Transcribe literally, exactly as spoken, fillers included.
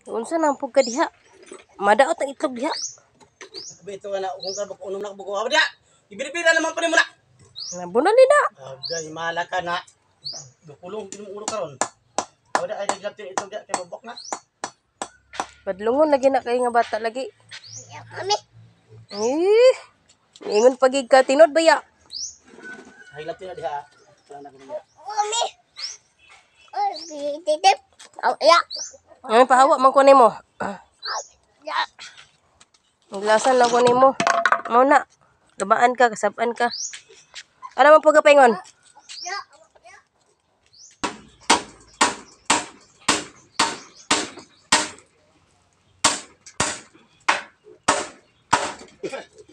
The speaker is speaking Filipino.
Unsa nang pug ka diha? Madaot ang itlog diha. Bito nga na kung ka bak unom na bugo ha dia. Ibiribira naman pa nimo na. Nabunan ni na. Agay mala ka na. Dukulong kinong ulo karon. Wala ay naglaptin ito dia kay mabok na. Padlungon lagi na kay nga bata lagi. Mami. Eh. Ingon pagig ka tinod baya. Ay laptin na diha. Sana ko niya. Mami. Oh, titip. Oh, ya. Ay pahawa man ko nimo. Ya. Glasan lang ko nimo. Mao na. Gabaan ka, kasab-an ka. Ano man pug paingon? Ya. Yeah.